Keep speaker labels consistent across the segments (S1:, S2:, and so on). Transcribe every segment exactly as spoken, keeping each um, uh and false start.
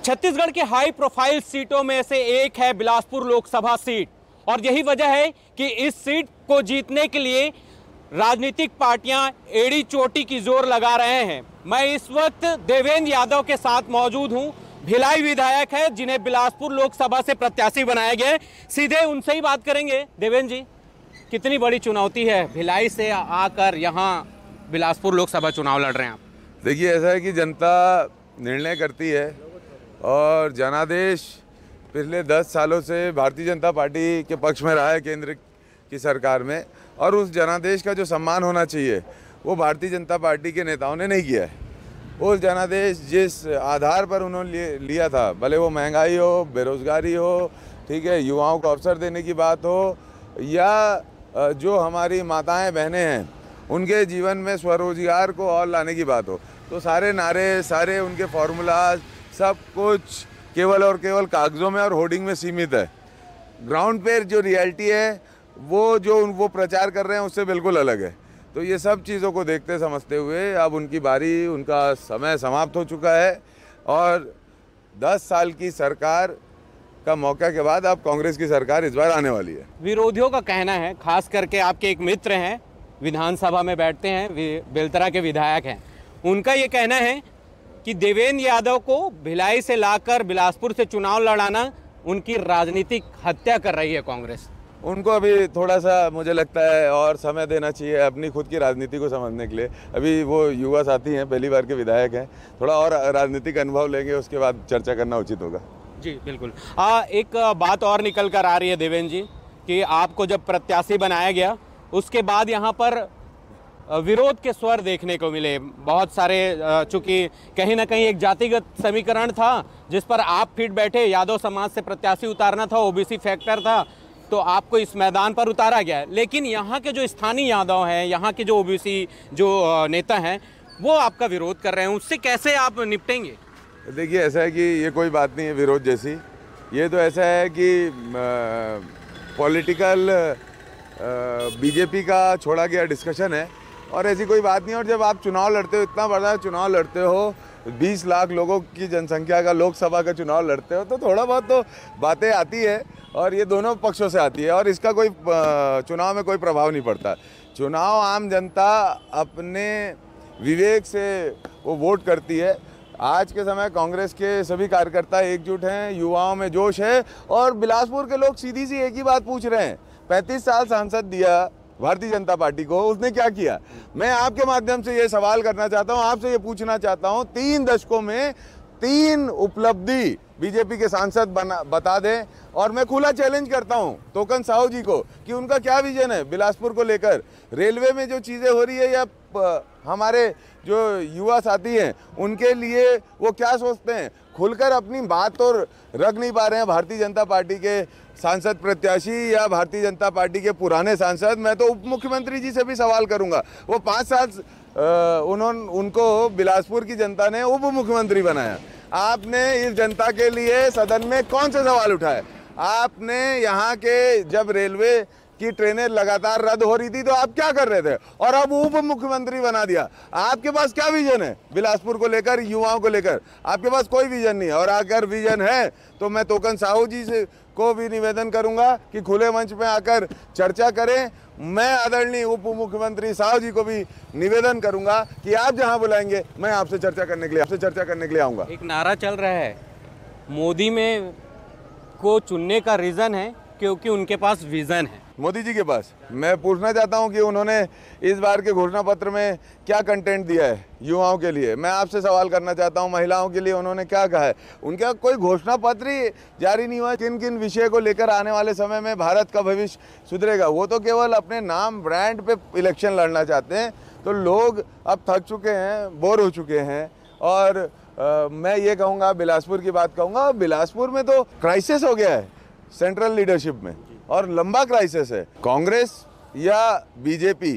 S1: छत्तीसगढ़ के high profile सीटों में से एक है बिलासपुर लोकसभा सीट और यही वजह है कि इस सीट को जीतने के लिए राजनीतिक पार्टियां एड़ी चोटी की जोर लगा रहे हैं। मैं इस वक्त देवेंद्र यादव के साथ मौजूद हूं। भिलाई विधायक है जिन्हें बिलासपुर लोकसभा से प्रत्याशी बनाया गया है। सीधे उनसे ही बात करेंगे। देवेंद्र जी, कितनी बड़ी चुनौती है भिलाई से आकर यहाँ बिलासपुर लोकसभा चुनाव लड़ रहे हैं आप?
S2: देखिए, ऐसा है कि जनता निर्णय करती है और जनादेश पिछले दस सालों से भारतीय जनता पार्टी के पक्ष में रहा है केंद्र की सरकार में, और उस जनादेश का जो सम्मान होना चाहिए वो भारतीय जनता पार्टी के नेताओं ने नहीं किया है। वो जनादेश जिस आधार पर उन्होंने लिया था, भले वो महंगाई हो, बेरोजगारी हो, ठीक है, युवाओं को अवसर देने की बात हो, या जो हमारी माताएं बहनें हैं उनके जीवन में स्वरोजगार को और लाने की बात हो, तो सारे नारे, सारे उनके फॉर्मूलाज, सब कुछ केवल और केवल कागज़ों में और होर्डिंग में सीमित है। ग्राउंड पे जो रियलिटी है वो जो वो प्रचार कर रहे हैं उससे बिल्कुल अलग है। तो ये सब चीज़ों को देखते समझते हुए अब उनकी बारी, उनका समय समाप्त हो चुका है और दस साल की सरकार का मौका के बाद अब कांग्रेस की सरकार इस बार आने वाली है।
S1: विरोधियों का कहना है, खास करके आपके एक मित्र हैं, विधानसभा में बैठते हैं, बेलतरा के विधायक हैं, उनका ये कहना है कि देवेंद्र यादव को भिलाई से लाकर बिलासपुर से चुनाव लड़ाना उनकी राजनीतिक हत्या कर रही है कांग्रेस।
S2: उनको अभी थोड़ा सा मुझे लगता है और समय देना चाहिए अपनी खुद की राजनीति को समझने के लिए। अभी वो युवा साथी हैं, पहली बार के विधायक हैं, थोड़ा और राजनीतिक अनुभव लेंगे, उसके बाद चर्चा करना उचित होगा। जी
S1: बिल्कुल। आ, एक बात और निकल कर आ रही है देवेंद्र जी कि आपको जब प्रत्याशी बनाया गया उसके बाद यहाँ पर विरोध के स्वर देखने को मिले बहुत सारे, चूंकि कहीं ना कहीं एक जातिगत समीकरण था जिस पर आप फिट बैठे, यादव समाज से प्रत्याशी उतारना था, ओबीसी फैक्टर था, तो आपको इस मैदान पर उतारा गया। लेकिन यहाँ के जो स्थानीय यादव हैं, यहाँ के जो ओबीसी जो नेता हैं, वो आपका विरोध कर रहे हैं, उससे कैसे आप निपटेंगे?
S2: देखिए, ऐसा है कि ये कोई बात नहीं है विरोध जैसी। ये तो ऐसा है कि पॉलिटिकल बीजेपी का छोड़ा गया डिस्कशन है और ऐसी कोई बात नहीं। और जब आप चुनाव लड़ते हो, इतना बड़ा चुनाव लड़ते हो, बीस लाख लोगों की जनसंख्या का लोकसभा का चुनाव लड़ते हो, तो थोड़ा बहुत तो बातें आती है और ये दोनों पक्षों से आती है और इसका कोई चुनाव में कोई प्रभाव नहीं पड़ता। चुनाव आम जनता अपने विवेक से वो वोट करती है। आज के समय कांग्रेस के सभी कार्यकर्ता एकजुट हैं, युवाओं में जोश है और बिलासपुर के लोग सीधी सी एक ही बात पूछ रहे हैं। पैंतीस साल सांसद दिया भारतीय जनता पार्टी को, उसने क्या किया? मैं आपके माध्यम से ये सवाल करना चाहता हूँ, आपसे ये पूछना चाहता हूँ, तीन दशकों में तीन उपलब्धि बीजेपी के सांसद बना बता दें और मैं खुला चैलेंज करता हूं टोकन साहू जी को कि उनका क्या विजन है बिलासपुर को लेकर। रेलवे में जो चीज़ें हो रही है या हमारे जो युवा साथी हैं उनके लिए वो क्या सोचते हैं, खुलकर अपनी बात तो रख नहीं पा रहे हैं भारतीय जनता पार्टी के सांसद प्रत्याशी या भारतीय जनता पार्टी के पुराने सांसद। मैं तो उप मुख्यमंत्री जी से भी सवाल करूंगा, वो पाँच साल उन्होंने उनको बिलासपुर की जनता ने उप मुख्यमंत्री बनाया। आपने इस जनता के लिए सदन में कौन से सवाल उठाए? आपने यहाँ के जब रेलवे की ट्रेनें लगातार रद्द हो रही थी तो आप क्या कर रहे थे और अब उप मुख्यमंत्री बना दिया। आपके पास क्या विजन है बिलासपुर को लेकर, युवाओं को लेकर? आपके पास कोई विजन नहीं है। और अगर विजन है तो मैं टोकन साहू जी से को भी निवेदन करूंगा कि खुले मंच में आकर चर्चा करें। मैं आदरणीय उप मुख्यमंत्री साहू जी को भी निवेदन करूंगा कि आप जहां बुलाएंगे मैं आपसे चर्चा करने के लिए आपसे चर्चा करने के लिए आऊंगा।
S1: एक नारा चल रहा है, मोदी में को चुनने का रीजन है क्योंकि उनके पास विजन है।
S2: मोदी जी के पास मैं पूछना चाहता हूं कि उन्होंने इस बार के घोषणा पत्र में क्या कंटेंट दिया है युवाओं के लिए। मैं आपसे सवाल करना चाहता हूं, महिलाओं के लिए उन्होंने क्या कहा है? उनका कोई घोषणा पत्र ही जारी नहीं हुआ किन किन विषय को लेकर आने वाले समय में भारत का भविष्य सुधरेगा। वो तो केवल अपने नाम ब्रांड पे इलेक्शन लड़ना चाहते हैं। तो लोग अब थक चुके हैं, बोर हो चुके हैं। और आ, मैं ये कहूँगा, बिलासपुर की बात कहूँगा, बिलासपुर में तो क्राइसिस हो गया है सेंट्रल लीडरशिप में और लंबा क्राइसिस है। कांग्रेस या बीजेपी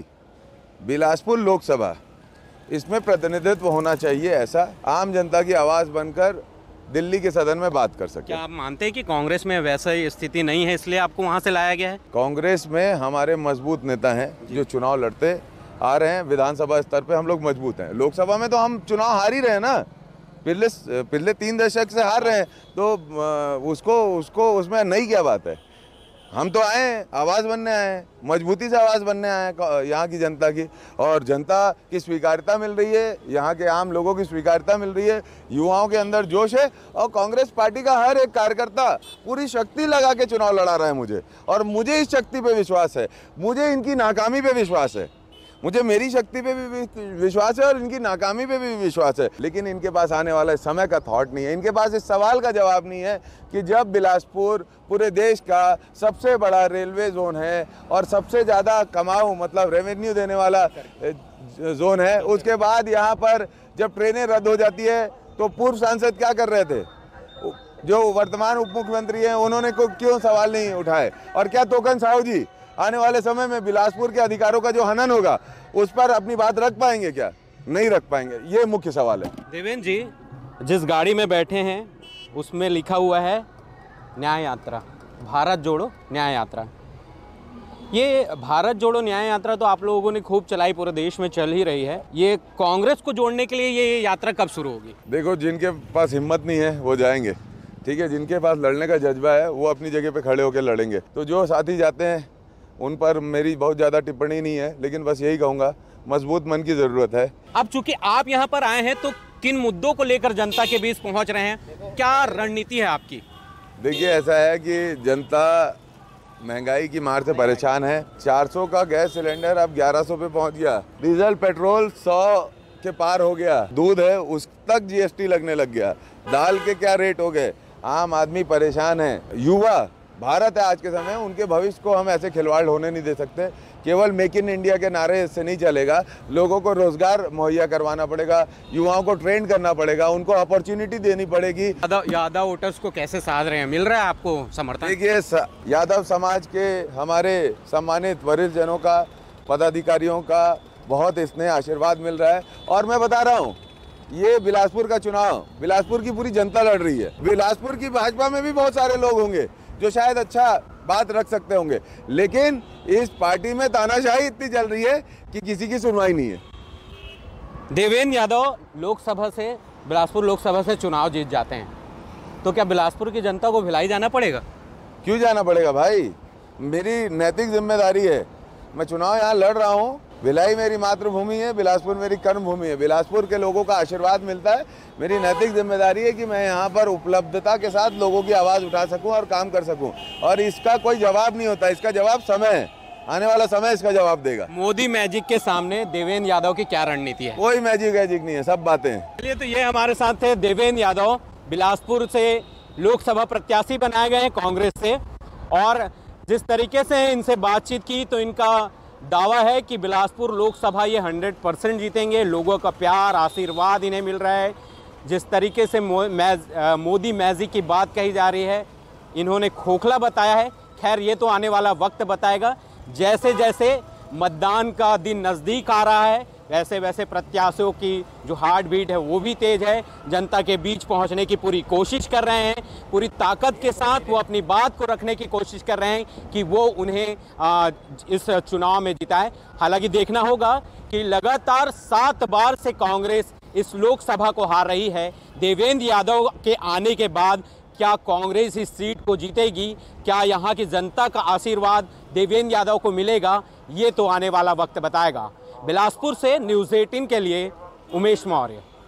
S2: बिलासपुर लोकसभा, इसमें प्रतिनिधित्व होना चाहिए, ऐसा आम जनता की आवाज़ बनकर दिल्ली के सदन में बात कर सके।
S1: क्या आप मानते हैं कि कांग्रेस में वैसा स्थिति नहीं है इसलिए आपको वहां से लाया गया है?
S2: कांग्रेस में हमारे मजबूत नेता हैं जो चुनाव लड़ते आ रहे हैं। विधानसभा स्तर पे हम लोग मजबूत हैं। लोकसभा में तो हम चुनाव हार ही रहे हैं ना। पिछले पिछले तीन दशक से हार रहे हैं, तो उसको उसको उसमें नई क्या बात है। हम तो आए हैं आवाज़ बनने आए हैं, मजबूती से आवाज़ बनने आए हैं यहाँ की जनता की, और जनता की स्वीकार्यता मिल रही है, यहाँ के आम लोगों की स्वीकार्यता मिल रही है, युवाओं के अंदर जोश है, और कांग्रेस पार्टी का हर एक कार्यकर्ता पूरी शक्ति लगा के चुनाव लड़ा रहा है मुझे, और मुझे इस शक्ति पे विश्वास है, मुझे इनकी नाकामी पे विश्वास है, मुझे मेरी शक्ति पे भी विश्वास है और इनकी नाकामी पे भी विश्वास है। लेकिन इनके पास आने वाला इस समय का थॉट नहीं है, इनके पास इस सवाल का जवाब नहीं है कि जब बिलासपुर पूरे देश का सबसे बड़ा रेलवे जोन है और सबसे ज़्यादा कमाऊ मतलब रेवेन्यू देने वाला जोन है, उसके बाद यहाँ पर जब ट्रेनें रद्द हो जाती है तो पूर्व सांसद क्या कर रहे थे, जो वर्तमान उप मुख्यमंत्री हैं, उन्होंने को क्यों सवाल नहीं उठाए। और क्या तोकन साहू जी आने वाले समय में बिलासपुर के अधिकारों का जो हनन होगा उस पर अपनी बात रख पाएंगे क्या? नहीं रख पाएंगे, ये मुख्य सवाल है।
S1: देवेंद्र जी, जिस गाड़ी में बैठे हैं उसमें लिखा हुआ है न्याय यात्रा, भारत जोड़ो न्याय यात्रा। ये भारत जोड़ो न्याय यात्रा तो आप लोगों ने खूब चलाई, पूरे देश में चल ही रही है। ये कांग्रेस को जोड़ने के लिए ये यात्रा कब शुरू होगी?
S2: देखो, जिनके पास हिम्मत नहीं है वो जाएंगे, ठीक है, जिनके पास लड़ने का जज्बा है वो अपनी जगह पे खड़े होकर लड़ेंगे। तो जो साथी जाते हैं उन पर मेरी बहुत ज़्यादा टिप्पणी नहीं है, लेकिन बस यही कहूँगा मजबूत मन की ज़रूरत है।
S1: अब चूंकि आप यहाँ पर आए हैं तो किन मुद्दों को लेकर जनता के बीच पहुँच रहे हैं, क्या रणनीति है आपकी?
S2: देखिए, ऐसा है कि जनता महंगाई की मार से परेशान है। चार सौ का गैस सिलेंडर अब ग्यारह सौ पे पहुँच गया, डीजल पेट्रोल सौ के पार हो गया, दूध है उस तक जीएसटी लगने लग गया, दाल के क्या रेट हो गए। आम आदमी परेशान है। युवा भारत है आज के समय, उनके भविष्य को हम ऐसे खिलवाड़ होने नहीं दे सकते। केवल मेक इन इंडिया के नारे से नहीं चलेगा, लोगों को रोजगार मुहैया करवाना पड़ेगा, युवाओं को ट्रेन करना पड़ेगा, उनको अपॉर्चुनिटी देनी पड़ेगी।
S1: यादव यादव वोटर्स को कैसे साध रहे हैं, मिल रहा है आपको समर्थन?
S2: देखिए, यादव समाज के हमारे सम्मानित वरिष्ठ जनों का, पदाधिकारियों का बहुत स्नेह आशीर्वाद मिल रहा है। और मैं बता रहा हूँ, ये बिलासपुर का चुनाव बिलासपुर की पूरी जनता लड़ रही है। बिलासपुर की भाजपा में भी बहुत सारे लोग होंगे जो शायद अच्छा बात रख सकते होंगे, लेकिन इस पार्टी में तानाशाही इतनी चल रही है कि किसी की सुनवाई नहीं है।
S1: देवेंद्र यादव लोकसभा से बिलासपुर लोकसभा से चुनाव जीत जाते हैं तो क्या बिलासपुर की जनता को भिलाई जाना पड़ेगा?
S2: क्यों जाना पड़ेगा भाई, मेरी नैतिक जिम्मेदारी है। मैं चुनाव यहाँ लड़ रहा हूँ, भिलाई मेरी मातृभूमि है, बिलासपुर मेरी कर्मभूमि है, बिलासपुर के लोगों का आशीर्वाद मिलता है। मेरी नैतिक जिम्मेदारी है कि मैं यहाँ पर उपलब्धता के साथ लोगों की आवाज़ उठा सकूं और काम कर सकूं, और इसका कोई जवाब नहीं होता, इसका जवाब समय है, आने वाला समय इसका जवाब देगा।
S1: मोदी मैजिक के सामने देवेंद्र यादव की क्या रणनीति है?
S2: कोई मैजिक वैजिक नहीं है, सब बातें हैं।
S1: चलिए, तो ये हमारे साथ थे देवेंद्र यादव, बिलासपुर से लोकसभा प्रत्याशी बनाए गए हैं कांग्रेस से, और जिस तरीके से इनसे बातचीत की तो इनका दावा है कि बिलासपुर लोकसभा ये हंड्रेड परसेंट जीतेंगे। लोगों का प्यार आशीर्वाद इन्हें मिल रहा है। जिस तरीके से मो, मैज, मोदी मैजिक की बात कही जा रही है, इन्होंने खोखला बताया है। खैर, ये तो आने वाला वक्त बताएगा। जैसे जैसे मतदान का दिन नज़दीक आ रहा है, वैसे वैसे प्रत्याशियों की जो हार्ट बीट है वो भी तेज है। जनता के बीच पहुंचने की पूरी कोशिश कर रहे हैं, पूरी ताकत के साथ वो अपनी बात को रखने की कोशिश कर रहे हैं कि वो उन्हें आ, इस चुनाव में जिताए। हालांकि देखना होगा कि लगातार सात बार से कांग्रेस इस लोकसभा को हार रही है। देवेंद्र यादव के आने के बाद क्या कांग्रेस इस सीट को जीतेगी? क्या यहाँ की जनता का आशीर्वाद देवेंद्र यादव को मिलेगा? ये तो आने वाला वक्त बताएगा। बिलासपुर से न्यूज़ अठारह के लिए उमेश मौर्य।